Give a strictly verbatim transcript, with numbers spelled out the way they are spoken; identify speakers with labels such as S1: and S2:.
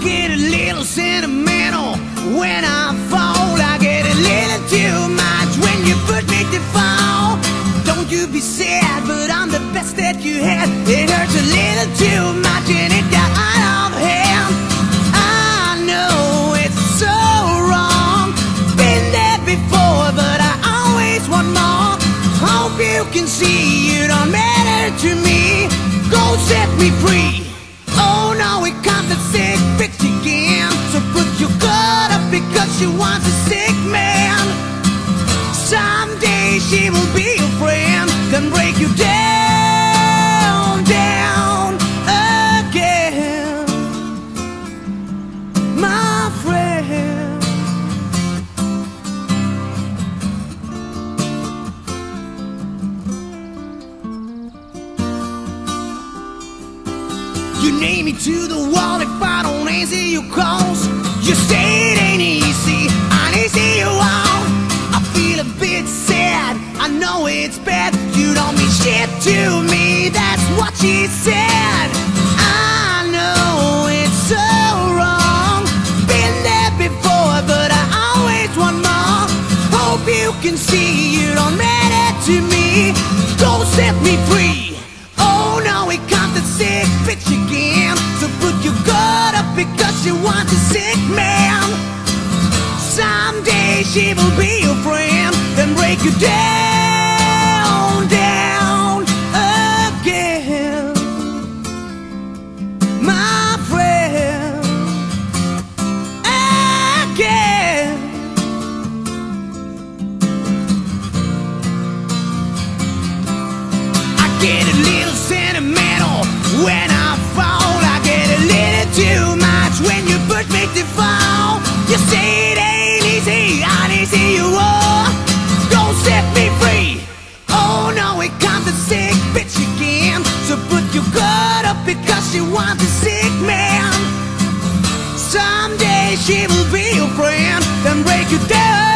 S1: get a little sentimental when I fall. I get a little too much when you put me to fall. Don't you be sad, but I'm the best that you had. It hurts a little too much and it got out of hand. I know it's so wrong, been there before, but I always want more. Hope you can see you don't matter to me. Go set me free. Oh no, it comes a sick bitch again. So put your guard up because she wants a sick man. Someday she will be your friend, then break you down, down again, my friend. You nail me to the wall if I don't answer your calls. You say it ain't easy, uneasy you won't. I feel a bit sad, I know it's bad. You don't mean shit to me, that's what she said. I know it's so wrong, been there before, but I always want more. Hope you can see you don't matter to me. Don't set me free. Oh no, it comes a sick bitch again. So put your guard up because she wants a sick man. Someday she will be your friend, then break you down, down again, my friend, again. I get a little sentimental when I fall. I get a little too much when you put me to fall. You say it ain't easy, uneasy you are. Don't set me free. Oh no, it comes a sick bitch again. So put your guard up because she wants a sick man. Someday she will be your friend, then break you down.